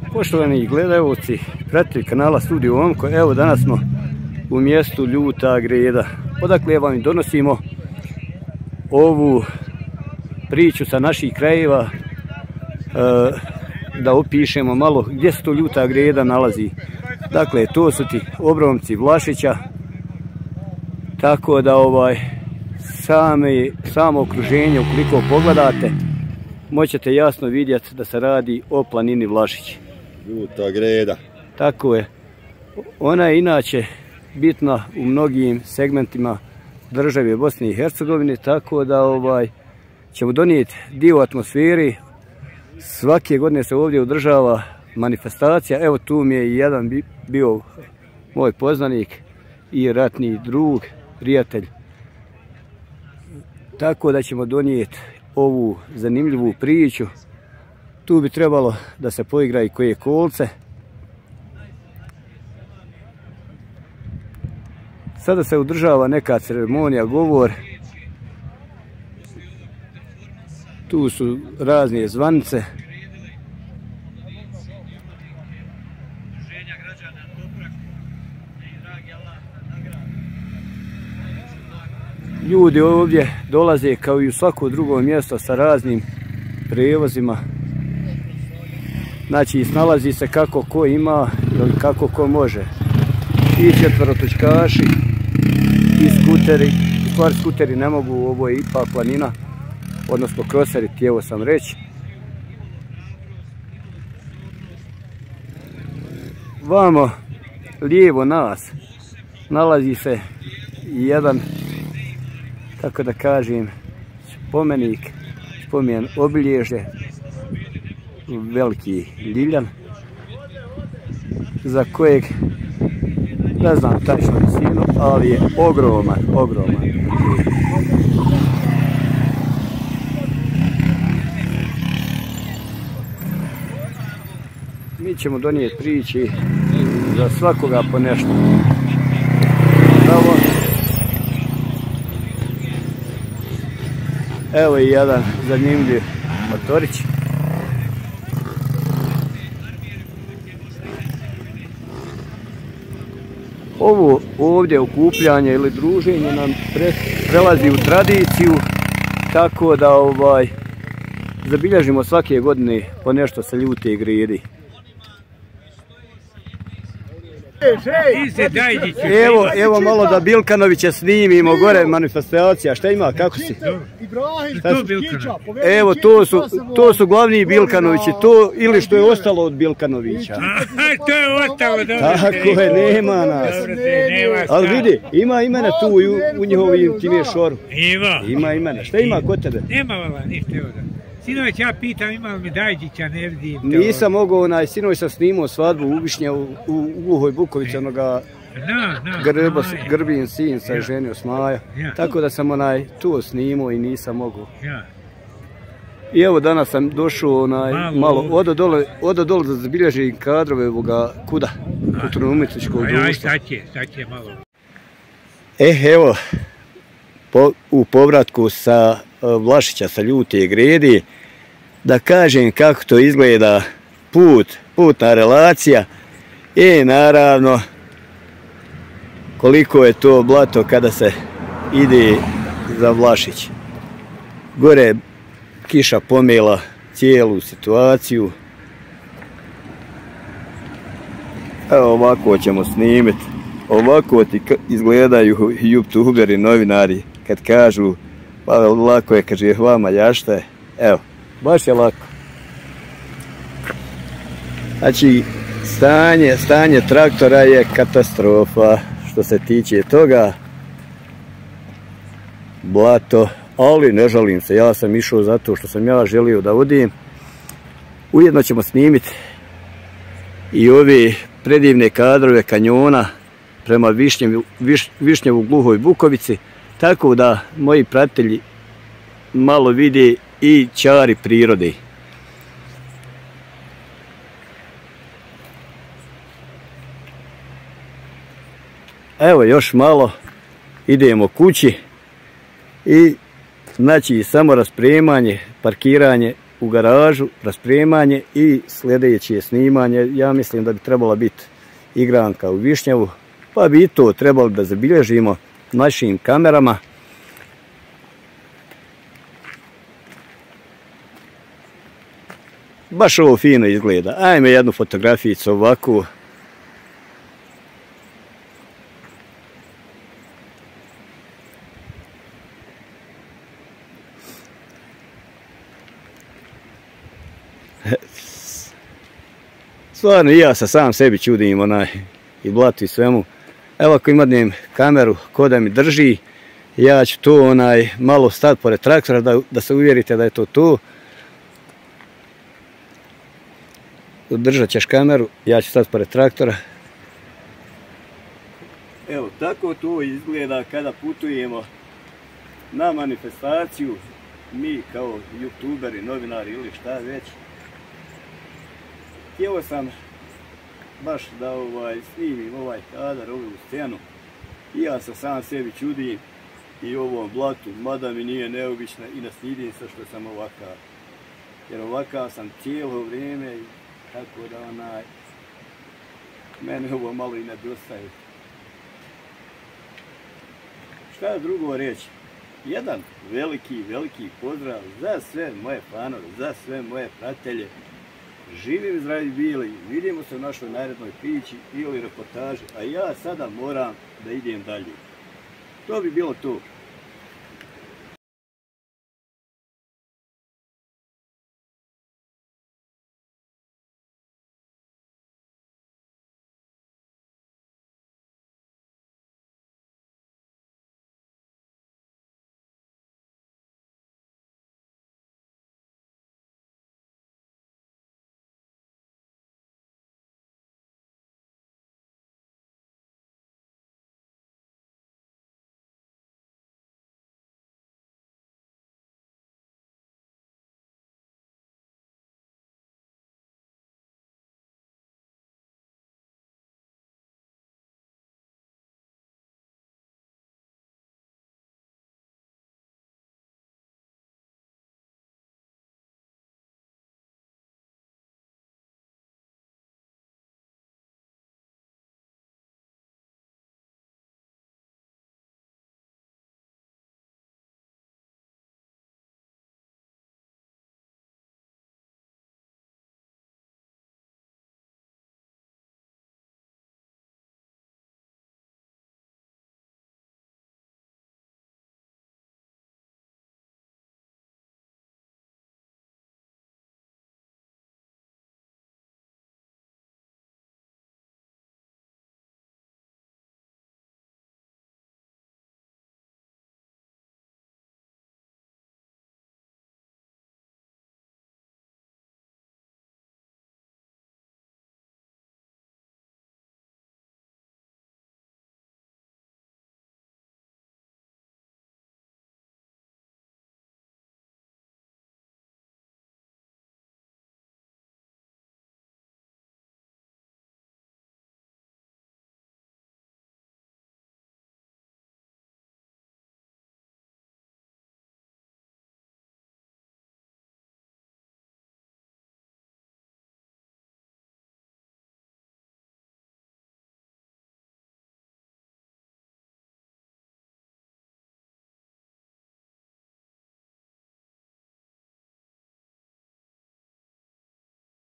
Poštovani gledalci, pratitelji kanala Studio Omko, evo danas smo u mjestu Ljuta Greda, odakle vam donosimo ovu priču sa naših krajeva, da opišemo malo gdje se to Ljuta Greda nalazi. Dakle, to su ti obronci Vlašića, tako da samo okruženje, ukoliko pogledate, moćete jasno vidjeti da se radi o planini Vlašić. Ljuta Greda. Tako je. Ona je inače bitna u mnogim segmentima države Bosne i Hercegovine, tako da ćemo donijeti dio atmosferi. Svake godine se ovdje održava manifestacija. Evo tu mi je jedan bio moj poznanik i ratni drug, prijatelj. Tako da ćemo donijeti ovu zanimljivu priču. Tu bi trebalo da se poigra i koje kolce. Sada se održava neka ceremonija, govor. Tu su razne zvanice. Ljudi ovdje dolaze kao i u svako drugo mjesto sa raznim prijevozima. Znači, snalazi se kako ko ima ili kako ko može. I četverotočkaši, i skuteri. U stvari skuteri ne mogu, ovo je ipak planina, odnosno kroseri, htjevo sam reći. Vamo, lijevo nas, nalazi se jedan, tako da kažem, spomen obilježje, veliki ljiljan, za kojeg ne znam tačno visinu, ali je ogroman. Mi ćemo donijeti priči za svakoga po nešto. Bravo. Evo i jedan zanimljiv motorić. Ovo ovdje okupljanje ili druženje nam prelazi u tradiciju, tako da zabilježimo svake godine po nešto sa Ljute Gredi. Evo malo da Bilkanovića snimimo gore, manifestacija. Šta ima, kako si? Evo, to su glavni Bilkanovići, to ili što je ostalo od Bilkanovića. To je ostalo, dobro. Tako je, nema nas. Ali vidi, ima imena tu u njihovim time šoru. Ima imena. Šta ima kod tebe? Nema vala, ništa evo da. Sinoć ja pitam ima li mi Dajđića, ne vidim. Nisam mogao, sinoć sam snimao svadbu u Višnje u Gluhoj Bukovici, onoga Grbin sin sa ženio Smaja. Tako da sam tu snimao i nisam mogao. I evo danas sam došao malo odo dole da zabilježim kadrove ovoga kuda, kulturno-umjetničkog društva. Sad će malo. Evo, u povratku sa Vlašića, sa Ljute Gredi, da kažem kako to izgleda putna relacija i naravno koliko je to blato kada se ide za Vlašić. Gore kiša pomela cijelu situaciju. Evo ovako ćemo snimiti. Ovako ti izgledaju youtuberi, novinari kad kažu pa lako je, kaže vama jašta je. Evo, baš je lako. Znači, stanje traktora je katastrofa što se tiče toga. Blato, ali ne žalim se, ja sam išao zato što sam ja želio da odim. Ujedno ćemo snimiti i ove predivne kadrove kanjona prema Višnjevu Gluhoj Bukovici, tako da moji pratitelji malo vide i čari prirode. Evo još malo, idemo kući i znači samo raspremanje, parkiranje u garažu, raspremanje i sljedeće je snimanje. Ja mislim da bi trebala biti igranka u Višnjevu, pa bi i to trebalo da zabilježimo našim kamerama. Baš ovo fino izgleda. Ajme jednu fotografijicu ovako. Stvarno i ja se sam sebi čudim i blatu i svemu. Evo ako imam kameru ko da mi drži, ja ću to malo stati pored traktora da se uvjerite da je to to. Držat ćeš kameru, ja ću stati pored traktora. Evo tako to izgleda kada putujemo na manifestaciju, mi kao youtuberi, novinari ili šta već. Htio sam baš da snimim ovaj kadar, ovu scenu. I ja se sam sebi čudim i ovom blatu, mada mi nije neobično i ne stidim se što sam ovakav. Jer ovakav sam cijelo vrijeme i tako da mene ovo malo i nedostaje. Šta drugo reći? Jedan veliki pozdrav za sve moje fanove, za sve moje pratelje. Živim zdravi bili, vidimo se u našoj narednoj priči ili reportaži, a ja sada moram da idem dalje. To bi bilo to.